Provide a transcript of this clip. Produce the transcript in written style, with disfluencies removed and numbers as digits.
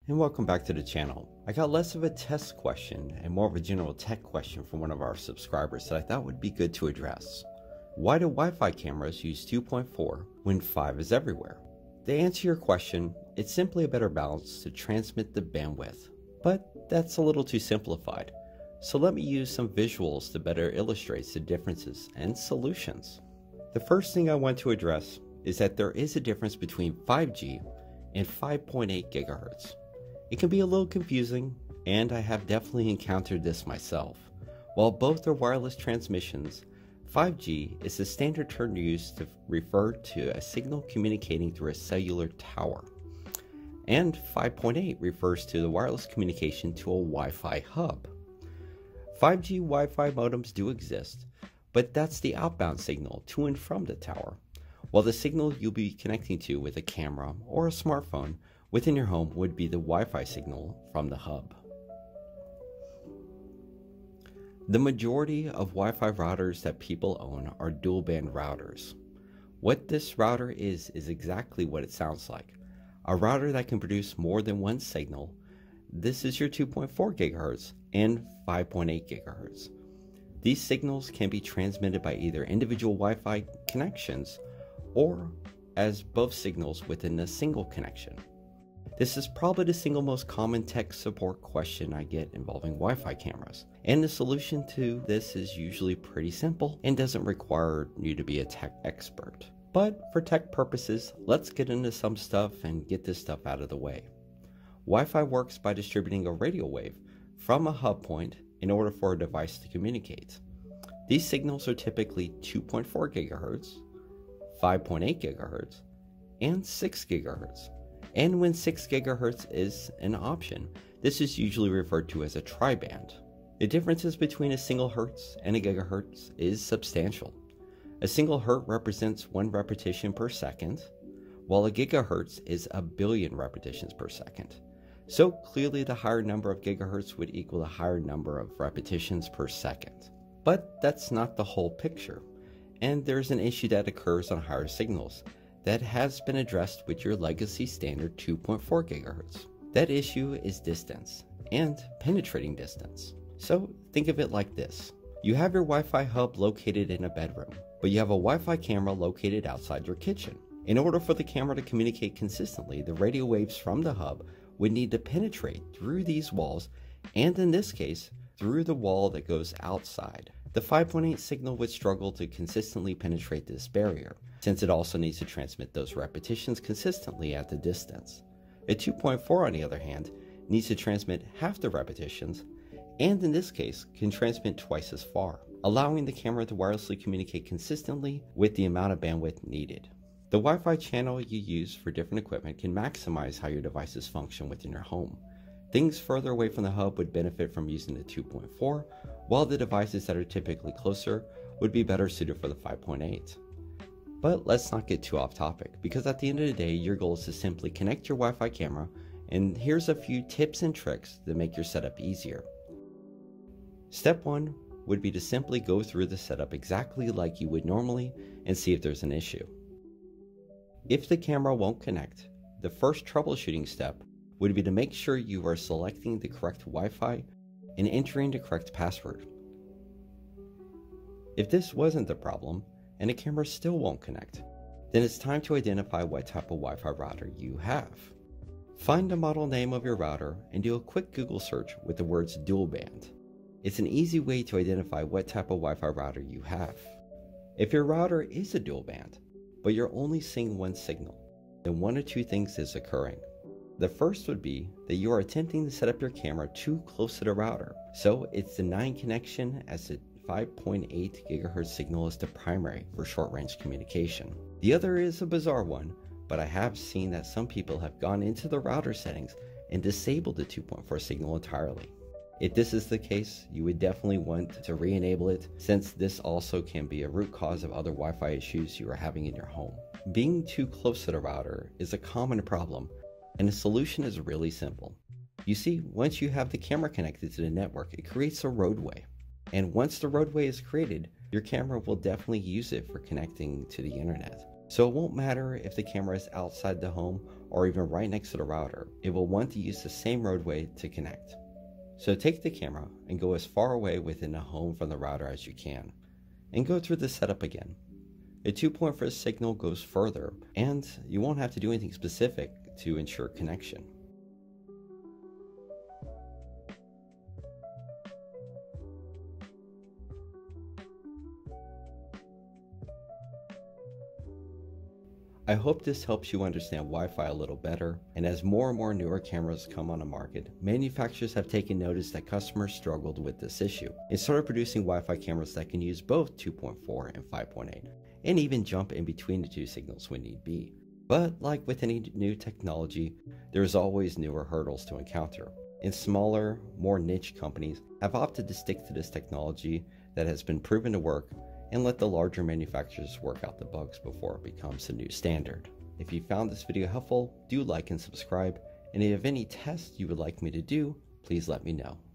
And welcome back to the channel. I got less of a test question and more of a general tech question from one of our subscribers that I thought would be good to address. Why do Wi-Fi cameras use 2.4 when 5 is everywhere? To answer your question, it's simply a better balance to transmit the bandwidth. But that's a little too simplified. So let me use some visuals to better illustrate the differences and solutions. The first thing I want to address is that there is a difference between 5G and 5.8 GHz. It can be a little confusing, and I have definitely encountered this myself. While both are wireless transmissions, 5G is the standard term used to refer to a signal communicating through a cellular tower. And 5.8 refers to the wireless communication to a Wi-Fi hub. 5G Wi-Fi modems do exist, but that's the outbound signal to and from the tower, while the signal you'll be connecting to with a camera or a smartphone within your home would be the Wi-Fi signal from the hub. The majority of Wi-Fi routers that people own are dual-band routers. What this router is exactly what it sounds like. A router that can produce more than one signal. This is your 2.4 GHz and 5.8 GHz. These signals can be transmitted by either individual Wi-Fi connections or as both signals within a single connection. This is probably the single most common tech support question I get involving Wi-Fi cameras, and the solution to this is usually pretty simple and doesn't require you to be a tech expert. But for tech purposes, let's get into some stuff and get this stuff out of the way. Wi-Fi works by distributing a radio wave from a hub point in order for a device to communicate. These signals are typically 2.4 GHz, 5.8 GHz, and 6 GHz. And when 6 GHz is an option, this is usually referred to as a tri-band. The differences between a single hertz and a gigahertz is substantial. A single hertz represents 1 repetition per second, while a gigahertz is a billion repetitions per second. So clearly the higher number of gigahertz would equal the higher number of repetitions per second. But that's not the whole picture, and there's an issue that occurs on higher signals that has been addressed with your legacy standard 2.4 GHz. That issue is distance and penetrating distance. So think of it like this. You have your Wi-Fi hub located in a bedroom, but you have a Wi-Fi camera located outside your kitchen. In order for the camera to communicate consistently, the radio waves from the hub would need to penetrate through these walls, and in this case, through the wall that goes outside. The 5.8 signal would struggle to consistently penetrate this barrier, since it also needs to transmit those repetitions consistently at the distance. A 2.4, on the other hand, needs to transmit half the repetitions, and in this case, can transmit twice as far, allowing the camera to wirelessly communicate consistently with the amount of bandwidth needed. The Wi-Fi channel you use for different equipment can maximize how your devices function within your home. Things further away from the hub would benefit from using the 2.4, while the devices that are typically closer would be better suited for the 5.8. But let's not get too off topic, because at the end of the day, your goal is to simply connect your Wi-Fi camera, and here's a few tips and tricks that make your setup easier. Step 1 would be to simply go through the setup exactly like you would normally and see if there's an issue. If the camera won't connect, the first troubleshooting step would be to make sure you are selecting the correct Wi-Fi and entering the correct password. If this wasn't the problem, and the camera still won't connect, then it's time to identify what type of Wi-Fi router you have. Find the model name of your router and do a quick Google search with the words Duel-Band. It's an easy way to identify what type of Wi-Fi router you have. If your router is a dual-band, but you're only seeing one signal, then one or two things is occurring. The first would be that you are attempting to set up your camera too close to the router, so it's denying connection as the 5.8 GHz signal is the primary for short-range communication. The other is a bizarre one, but I have seen that some people have gone into the router settings and disabled the 2.4 signal entirely. If this is the case, you would definitely want to re-enable it, since this also can be a root cause of other Wi-Fi issues you are having in your home. Being too close to the router is a common problem, and the solution is really simple. You see, once you have the camera connected to the network, it creates a roadway. And once the roadway is created, your camera will definitely use it for connecting to the internet. So it won't matter if the camera is outside the home or even right next to the router, it will want to use the same roadway to connect. So take the camera and go as far away within the home from the router as you can, and go through the setup again. The 2.4 signal goes further, and you won't have to do anything specific to ensure connection. I hope this helps you understand Wi-Fi a little better, and as more and more newer cameras come on the market, manufacturers have taken notice that customers struggled with this issue and started producing Wi-Fi cameras that can use both 2.4 and 5.8, and even jump in between the two signals when need be. But like with any new technology, there is always newer hurdles to encounter, and smaller, more niche companies have opted to stick to this technology that has been proven to work and let the larger manufacturers work out the bugs before it becomes the new standard. If you found this video helpful, do like and subscribe, and if you have any tests you would like me to do, please let me know.